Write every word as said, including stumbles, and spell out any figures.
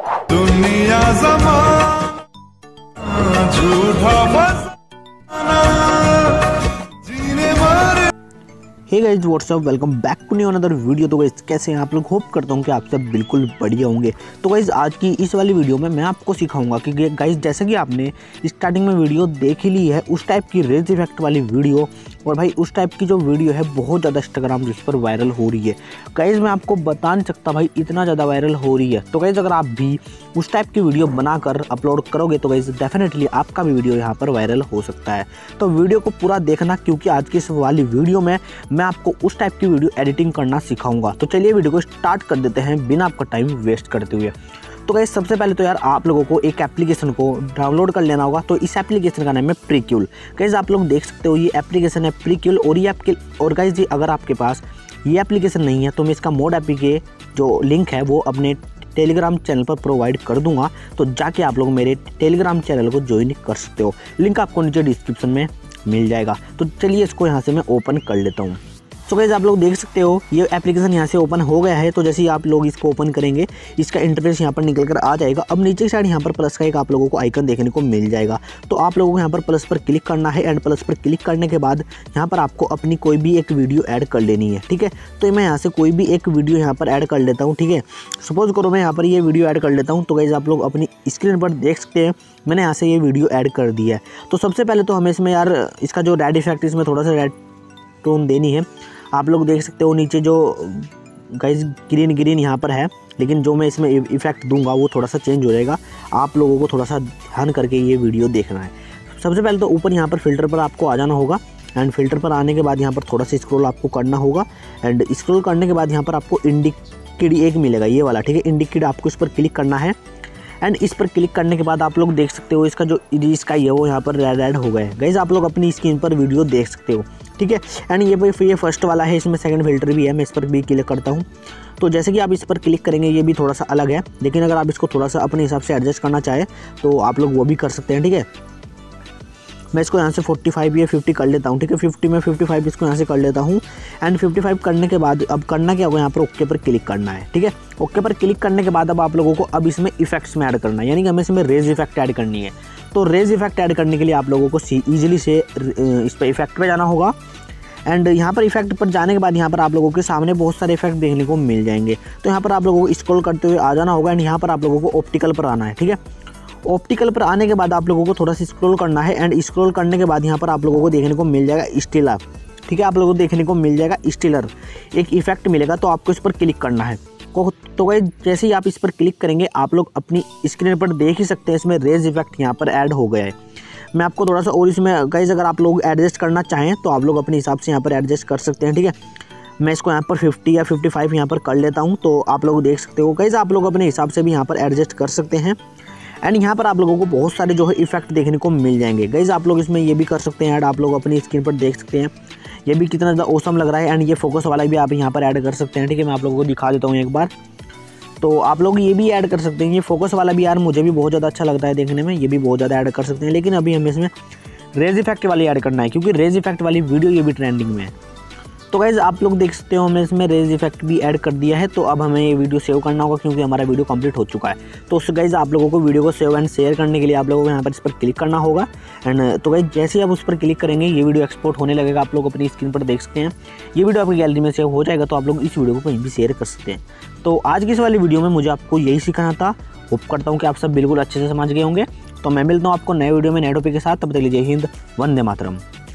दुनिया ज़माना झूठा फसाना जीने मारे। Hey guys what's up, welcome back to new another video. तो गाइस कैसे हैं आप लोग? होप करता हूं कि आप सब बिल्कुल बढ़िया होंगे। तो गाइस आज की इस वाली वीडियो में मैं आपको सिखाऊंगा कि गाइस जैसे कि आपने स्टार्टिंग में वीडियो देख ही ली है उस टाइप की रेज इफेक्ट वाली वीडियो, और भाई उस टाइप की जो वीडियो है बहुत ज़्यादा इंस्टाग्राम जिस पर वायरल हो रही है। गाइस मैं आपको बता नहीं सकता भाई इतना ज़्यादा वायरल हो रही है। तो गाइस अगर आप भी उस टाइप की वीडियो बनाकर अपलोड करोगे तो गाइस डेफिनेटली आपका भी वीडियो यहाँ पर वायरल हो सकता है। तो वीडियो को पूरा देखना, क्योंकि आज की इस वाली वीडियो में मैं आपको उस टाइप की वीडियो एडिटिंग करना सिखाऊंगा। तो चलिए वीडियो को स्टार्ट कर देते हैं बिना आपका टाइम वेस्ट करते हुए। तो गाइस सबसे पहले तो यार आप लोगों को एक एप्लीकेशन को डाउनलोड कर लेना होगा। तो इस एप्लीकेशन का नाम है प्रीक्यूल। गाइस आप लोग देख सकते हो ये एप्लीकेशन है प्रीक्यूल, और ये आपके और गाइस जी अगर आपके पास ये एप्लीकेशन नहीं है तो मैं इसका मोड एपी के जो लिंक है वो अपने टेलीग्राम चैनल पर प्रोवाइड कर दूंगा। तो जाके आप लोग मेरे टेलीग्राम चैनल को ज्वाइन कर सकते हो, लिंक आपको नीचे डिस्क्रिप्शन में मिल जाएगा। तो चलिए इसको यहाँ से मैं ओपन कर लेता हूँ। तो गाइस आप लोग देख सकते हो ये एप्लीकेशन यहाँ से ओपन हो गया है। तो जैसे ही आप लोग इसको ओपन करेंगे इसका इंटरफेस यहाँ पर निकल कर आ जाएगा। अब नीचे की साइड यहाँ पर प्लस का एक आप लोगों को आइकन देखने को मिल जाएगा। तो आप लोगों को यहाँ पर प्लस पर क्लिक करना है, एंड प्लस पर क्लिक करने के बाद यहाँ पर आपको अपनी कोई भी एक वीडियो ऐड कर लेनी है। ठीक है, तो मैं यहाँ से कोई भी एक वीडियो यहाँ पर ऐड कर लेता हूँ। ठीक है, सपोज करो मैं यहाँ पर ये वीडियो ऐड कर लेता हूँ। तो गाइस आप लोग अपनी स्क्रीन पर देख सकते हैं मैंने यहाँ से ये वीडियो ऐड कर दिया है। तो सबसे पहले तो हमें इसमें यार इसका जो रेड इफेक्ट इसमें थोड़ा सा रेड टोन देनी है। आप लोग देख सकते हो नीचे जो गाइस ग्रीन ग्रीन यहाँ पर है, लेकिन जो मैं इसमें इफेक्ट दूंगा वो थोड़ा सा चेंज हो जाएगा। आप लोगों को थोड़ा सा ध्यान करके ये वीडियो देखना है। सबसे पहले तो ऊपर यहाँ पर फिल्टर पर आपको आ जाना होगा, एंड फिल्टर पर आने के बाद यहाँ पर थोड़ा सा स्क्रॉल आपको करना होगा, एंड स्क्रॉल करने के बाद यहाँ पर आपको इंडिकेट एक मिलेगा ये वाला। ठीक है, इंडिकेट आपको इस पर क्लिक करना है, एंड इस पर क्लिक करने के बाद आप लोग देख सकते हो इसका जो इसका है वो यहाँ पर रेड रेड हो गया है। गाइस आप लोग अपनी स्क्रीन पर वीडियो देख सकते हो। ठीक है, एंड ये ये फर्स्ट वाला है, इसमें सेकंड फिल्टर भी है। मैं इस पर भी क्लिक करता हूँ। तो जैसे कि आप इस पर क्लिक करेंगे ये भी थोड़ा सा अलग है, लेकिन अगर आप इसको थोड़ा सा अपने हिसाब से एडजस्ट करना चाहें तो आप लोग वो भी कर सकते हैं। ठीक है, मैं इसको यहाँ से पैंतालीस या पचास कर लेता हूँ। ठीक है, पचास में पचपन इसको यहाँ से कर लेता हूँ, एंड पचपन करने के बाद अब करना क्या होगा, यहाँ पर ओके पर क्लिक करना है। ठीक है, ओके पर क्लिक करने के बाद अब आप लोगों को अब इसमें इफेक्ट्स में ऐड करना है, यानी कि हमें इसमें रेज इफेक्ट ऐड करनी है। तो रेज इफेक्ट ऐड करने के लिए आप लोगों को ईजिली से इस पर इफेक्ट पर जाना होगा, एंड यहाँ पर इफेक्ट पर जाने के बाद यहाँ पर आप लोगों के सामने बहुत सारे इफेक्ट देखने को मिल जाएंगे। तो यहाँ पर आप लोगों को स्क्रॉल करते हुए आ जाना होगा, एंड यहाँ पर आप लोगों को ऑप्टिकल पर आना है। ठीक है, ऑप्टिकल पर आने के बाद आप लोगों को थोड़ा सा स्क्रॉल करना है, एंड स्क्रॉल करने के बाद यहाँ पर आप लोगों को देखने को मिल जाएगा स्टिलर। ठीक है, आप लोगों को देखने को मिल जाएगा स्टिलर, एक इफेक्ट मिलेगा। तो आपको इस पर क्लिक करना है। तो गाइस जैसे ही आप इस पर क्लिक करेंगे आप लोग अपनी स्क्रीन पर देख ही सकते हैं इसमें रेज इफेक्ट यहाँ पर ऐड हो गया है। मैं आपको थोड़ा सा और इसमें गाइस अगर आप लोग एडजस्ट करना चाहें तो आप लोग अपने हिसाब से यहाँ पर एडजस्ट कर सकते हैं। ठीक है, मैं इसको यहाँ पर पचास या पचपन यहाँ पर कर लेता हूँ। तो आप लोग देख सकते हो गाइस आप लोग अपने हिसाब से भी यहाँ पर एडजस्ट कर सकते हैं, एंड यहाँ पर आप लोगों को बहुत सारे जो है इफेक्ट देखने को मिल जाएंगे। गाइस आप लोग इसमें ये भी कर सकते हैं ऐड, आप लोग अपनी स्क्रीन पर देख सकते हैं ये भी कितना ज़्यादा औसम लग रहा है, एंड ये फोकस वाला भी आप यहाँ पर ऐड कर सकते हैं। ठीक है, मैं आप लोगों को दिखा देता हूँ एक बार। तो आप लोग ये भी ऐड कर सकते हैं, ये फोकस वाला भी यार मुझे भी बहुत ज़्यादा अच्छा लगता है देखने में, ये भी बहुत ज़्यादा ऐड कर सकते हैं। लेकिन अभी हमें इसमें रेज इफेक्ट वाली ऐड करना है, क्योंकि रेज इफेक्ट वाली वीडियो ये भी ट्रेंडिंग में है। तो गाइज़ आप लोग देख सकते हो हमने इसमें रेज इफेक्ट भी ऐड कर दिया है। तो अब हमें ये वीडियो सेव करना होगा, क्योंकि हमारा वीडियो कंप्लीट हो चुका है। तो उस गाइज़ आप लोगों को वीडियो को सेव एंड शेयर करने के लिए आप लोगों को यहाँ पर इस पर क्लिक करना होगा, एंड तो गाइज़ जैसे ही आप उस पर क्लिक करेंगे ये वीडियो एक्सपोर्ट होने लगेगा। आप लोग अपनी स्क्रीन पर देख सकते हैं ये वीडियो आपकी गैलरी में सेव हो जाएगा। तो आप लोग इस वीडियो को कहीं भी शेयर कर सकते हैं। तो आज की इस वाली वीडियो में मुझे आपको यही सिखाना था। होप करता हूँ कि आप सब बिल्कुल अच्छे से समझ गए होंगे। तो मैं मिलता हूँ आपको नए वीडियो में नए टॉपिक के साथ। तब तक के लिए जय हिंद, वंदे मातरम।